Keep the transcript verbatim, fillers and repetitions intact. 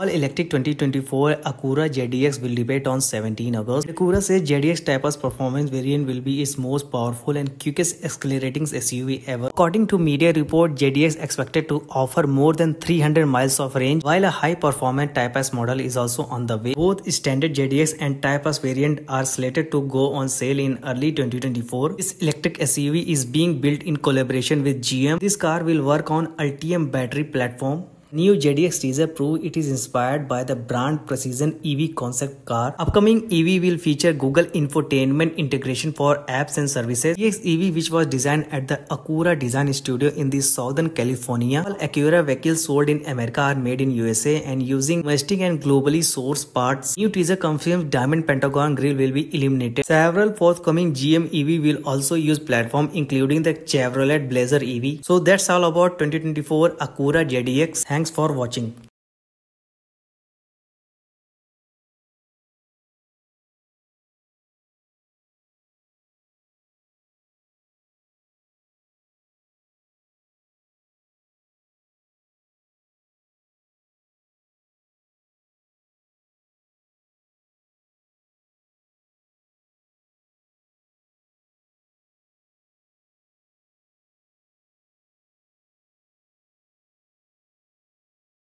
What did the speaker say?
All Electric twenty twenty-four Acura Z D X will debut on seventeenth August. Acura says Z D X Type-R's performance variant will be its most powerful and quickest accelerating S U V ever. According to media report, Z D X expected to offer more than three hundred miles of range, while a high-performance Type-S model is also on the way. Both standard Z D X and Type-S variant are slated to go on sale in early twenty twenty-four. This electric S U V is being built in collaboration with G M. This car will work on Ultium battery platform. New Z D X teaser proved it is inspired by the brand Precision E V concept car. Upcoming E V will feature Google infotainment integration for apps and services. Z D X E V, which was designed at the Acura Design Studio in the Southern California. All Acura vehicles sold in America are made in U S A and using domestic and globally sourced parts. New teaser confirms Diamond Pentagon grille will be eliminated. Several forthcoming G M E V will also use platform, including the Chevrolet Blazer E V. So that's all about twenty twenty-four Acura Z D X. Thanks for watching.